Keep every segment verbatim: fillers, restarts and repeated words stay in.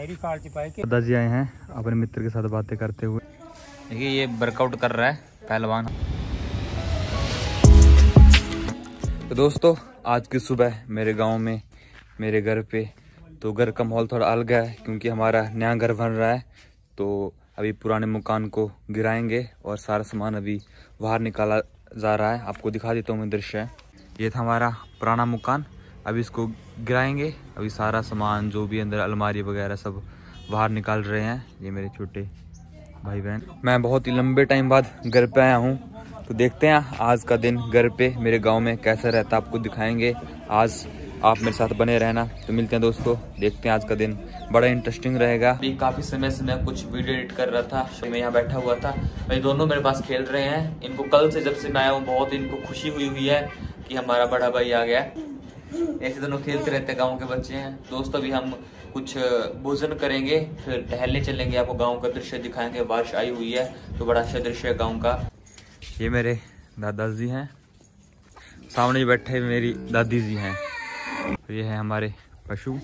दादाजी आए हैं अपने मित्र के साथ बातें करते हुए। देखिए ये वर्कआउट कर रहा है पहलवान। तो दोस्तों आज की सुबह मेरे गांव में मेरे घर पे, तो घर का माहौल थोड़ा अलग है क्योंकि हमारा नया घर बन रहा है। तो अभी पुराने मकान को गिराएंगे और सारा सामान अभी बाहर निकाला जा रहा है। आपको दिखा देता हूँ मैं दृश्य। ये था हमारा पुराना मकान, अभी इसको गिराएंगे। अभी सारा सामान जो भी अंदर अलमारी वगैरह सब बाहर निकाल रहे हैं ये मेरे छोटे भाई बहन। मैं बहुत ही लंबे टाइम बाद घर पे आया हूँ, तो देखते हैं आज का दिन घर पे मेरे गांव में कैसा रहता है, आपको दिखाएंगे। आज आप मेरे साथ बने रहना। तो मिलते हैं दोस्तों, देखते हैं आज का दिन, बड़ा इंटरेस्टिंग रहेगा। अभी काफ़ी समय से मैं कुछ वीडियो एडिट कर रहा था, मैं यहाँ बैठा हुआ था। भाई दोनों मेरे पास खेल रहे हैं। इनको कल से जब से मैं आया हूँ बहुत इनको खुशी हुई हुई है कि हमारा बड़ा भाई आ गया। ऐसे दोनों खेलते रहते गाँव के बच्चे हैं। दोस्तों अभी हम कुछ भोजन करेंगे, फिर टहलने चलेंगे, आपको गाँव का दृश्य दिखाएंगे। बारिश आई हुई है तो बड़ा अच्छा दृश्य है गाँव का। ये मेरे दादाजी हैं, सामने बैठे मेरी दादी जी हैं। तो ये है हमारे पशु,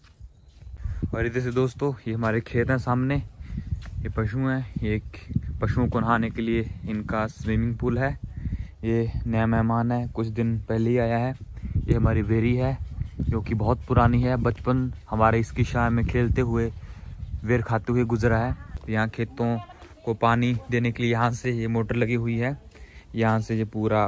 और इधर से दोस्तों ये हमारे खेत हैं सामने। ये पशु हैं, ये पशुओं को नहाने के लिए इनका स्विमिंग पूल है। ये नया मेहमान है, कुछ दिन पहले ही आया है। ये हमारी वेरी है जो कि बहुत पुरानी है। बचपन हमारे इसकी छाया में खेलते हुए वेर खाते हुए गुजरा है। यहाँ खेतों को पानी देने के लिए यहाँ से ये मोटर लगी हुई है। यहाँ से ये पूरा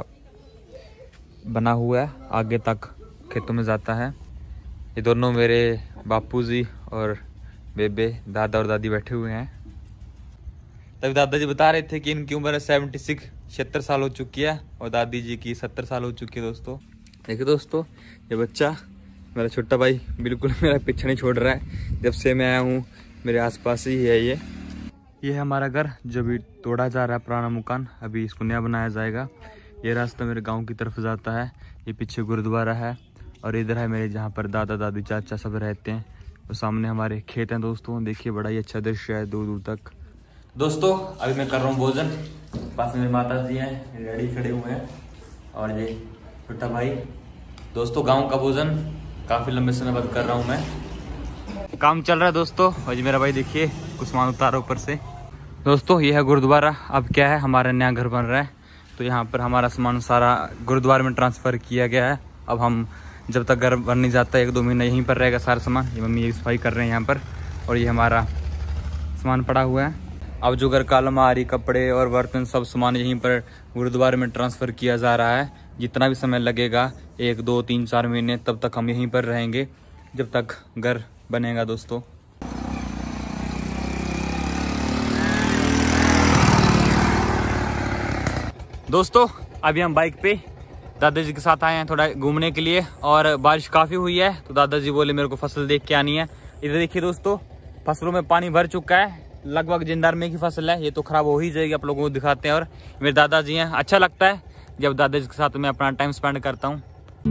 बना हुआ है, आगे तक खेतों में जाता है। ये दोनों मेरे बापूजी और बेबे, दादा और दादी बैठे हुए हैं। तभी दादाजी बता रहे थे कि इनकी उम्र सेवेंटी सिक्स छिहत्तर साल हो चुकी है और दादी जी की सत्तर साल हो चुकी है। दोस्तों देखिए दोस्तों, ये बच्चा मेरा छोटा भाई बिल्कुल मेरा पीछा नहीं छोड़ रहा है। जब से मैं आया हूँ मेरे आसपास ही है ये ये है हमारा घर जो भी तोड़ा जा रहा है, पुराना मकान। अभी इसको नया बनाया जाएगा। ये रास्ता मेरे गांव की तरफ जाता है। ये पीछे गुरुद्वारा है और इधर है मेरे जहाँ पर दादा दादी चाचा सब रहते हैं। और सामने हमारे खेत हैं दोस्तों। देखिए बड़ा ही अच्छा दृश्य है दूर दूर तक। दोस्तों अभी मैं कर रहा हूँ भोजन। पास में मेरे माता जी हैं, डैडी खड़े हुए हैं और ये छोटा भाई। दोस्तों गाँव का भोजन काफ़ी लंबे समय बाद कर रहा हूँ मैं। काम चल रहा है दोस्तों। और जी मेरा भाई देखिए कुछ सामान उतारा ऊपर से। दोस्तों ये है गुरुद्वारा। अब क्या है, हमारा नया घर बन रहा है तो यहाँ पर हमारा सामान सारा गुरुद्वारे में ट्रांसफ़र किया गया है। अब हम जब तक घर बन नहीं जाता एक दो महीना यहीं पर रहेगा सारा सामान। ये मम्मी ये सफाई कर रहे हैं यहाँ पर और ये हमारा सामान पड़ा हुआ है। अब जो घर का अलमारी, कपड़े और बर्तन सब सामान यहीं पर गुरुद्वारे में ट्रांसफ़र किया जा रहा है। जितना भी समय लगेगा, एक दो तीन चार महीने, तब तक हम यहीं पर रहेंगे जब तक घर बनेगा। दोस्तों दोस्तों अभी हम बाइक पे दादाजी के साथ आए हैं थोड़ा घूमने के लिए और बारिश काफ़ी हुई है तो दादाजी बोले मेरे को फसल देख के आनी है। इधर देखिए दोस्तों, फसलों में पानी भर चुका है। लगभग जिंदार में की फसल है, ये तो खराब हो ही जाएगी। आप लोगों को दिखाते हैं। और मेरे दादाजी हैं, अच्छा लगता है जब दादाजी के साथ मैं अपना टाइम स्पेंड करता हूँ।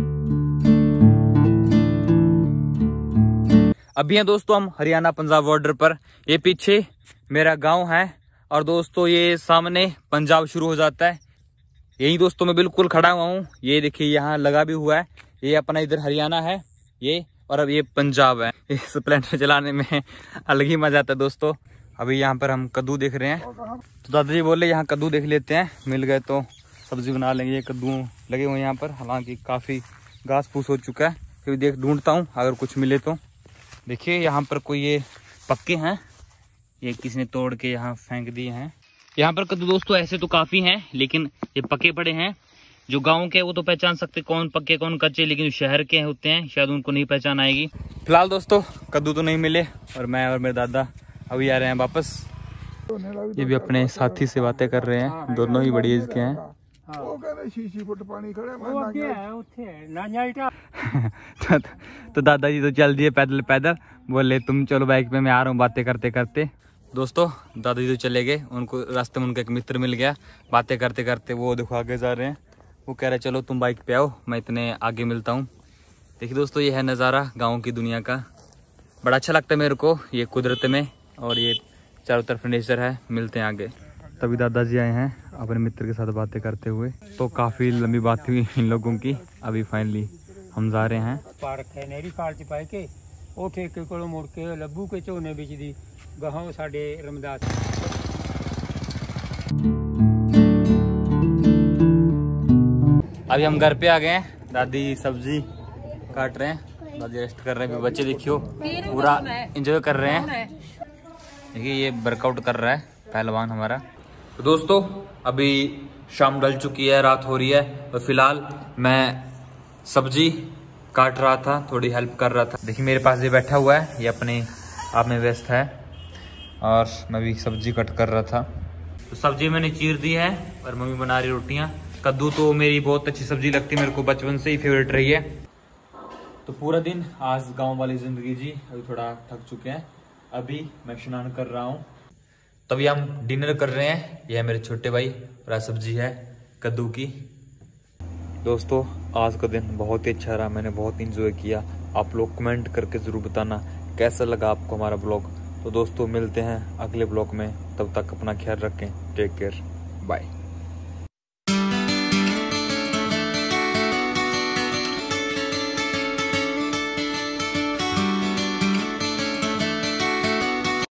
अभी हैं दोस्तों हम हरियाणा पंजाब बॉर्डर पर। ये पीछे मेरा गाँव है और दोस्तों ये सामने पंजाब शुरू हो जाता है। यही दोस्तों मैं बिल्कुल खड़ा हुआ हूँ। ये देखिए यहाँ लगा भी हुआ है। ये अपना इधर हरियाणा है ये, और अब ये पंजाब है। इस स्प्लेंडर चलाने में अलग ही मजा आता है दोस्तों। अभी यहाँ पर हम कद्दू देख रहे हैं तो दादाजी बोले यहाँ कद्दू देख लेते हैं, मिल गए तो सब्जी बना लेंगे। ये कद्दू लगे हुए हैं यहाँ पर, हालांकि काफ़ी घास फूस हो चुका है। फिर देख ढूंढता हूँ अगर कुछ मिले तो। देखिए यहाँ पर कोई ये पक्के हैं, ये किसी ने तोड़ के यहाँ फेंक दिए हैं। यहाँ पर कद्दू दोस्तों ऐसे तो काफ़ी हैं लेकिन ये पके पड़े हैं। जो गांव के वो तो पहचान सकते कौन पक्के कौन कच्चे, लेकिन जो शहर के होते हैं शायद उनको नहीं पहचान आएगी। फिलहाल दोस्तों कद्दू तो नहीं मिले और मैं और मेरे दादा अभी आ रहे हैं वापस। ये भी अपने साथी से बातें कर रहे हैं, दोनों ही बड़ी एज के हैं। तो, तो दादाजी तो चल दिए पैदल पैदल, बोले तुम चलो बाइक पे, मैं आ रहा हूँ बातें करते करते। दोस्तों दादाजी तो चले गए, उनको रास्ते में उनका एक मित्र मिल गया। बातें करते करते वो देखो आगे जा रहे हैं। वो कह रहे चलो तुम बाइक पे आओ, मैं इतने आगे मिलता हूँ। देखिए दोस्तों ये है नज़ारा गाँव की दुनिया का, बड़ा अच्छा लगता है मेरे को ये कुदरत में, और ये चारों तरफ नेचर है। मिलते हैं आगे। तभी दादाजी आए हैं अपने मित्र के साथ बातें करते हुए। तो काफ़ी लंबी बात हुई इन लोगों की। अभी फाइनली हम जा रहे हैं। पार्क है नेरी पार्क पाए के ਉਹ ਠੇਕੇ ਕੋਲੋਂ ਮੁੜ ਕੇ ਲੱਭੂ ਕੇ ਝੋਨੇ ਵਿੱਚ ਦੀ ਗਾਹਾਂ ਸਾਡੇ ਰਮਦਾਸ। अभी हम घर पे आ गए हैं, दादी सब्जी काट रहे हैं, दादी रेस्ट कर रहे हैं। बच्चे देखियो पूरा एंजॉय कर रहे हैं। देखिए ये वर्कआउट कर रहा है पहलवान हमारा। तो दोस्तों अभी शाम ढल चुकी है, रात हो रही है और फिलहाल मैं सब्जी काट रहा था, थोड़ी हेल्प कर रहा था। देखिए मेरे पास ये बैठा हुआ है, ये अपने आप में व्यस्त है और मैं भी सब्जी कट कर रहा था। तो सब्जी मैंने चीर दी है और मम्मी बना रही रोटियां। कद्दू तो मेरी बहुत अच्छी सब्जी लगती है, मेरे को बचपन से ही फेवरेट रही है। तो पूरा दिन आज गांव वाली जिंदगी जी, अभी थोड़ा थक चुके हैं। अभी मैं स्नान कर रहा हूँ, तभी हम डिनर कर रहे हैं। यह मेरे छोटे भाई और सब्जी है कद्दू की। दोस्तों आज का दिन बहुत ही अच्छा रहा, मैंने बहुत इंजॉय किया। आप लोग कमेंट करके जरूर बताना कैसा लगा आपको हमारा ब्लॉग। तो दोस्तों मिलते हैं अगले ब्लॉग में, तब तक अपना ख्याल रखें। Take care, bye.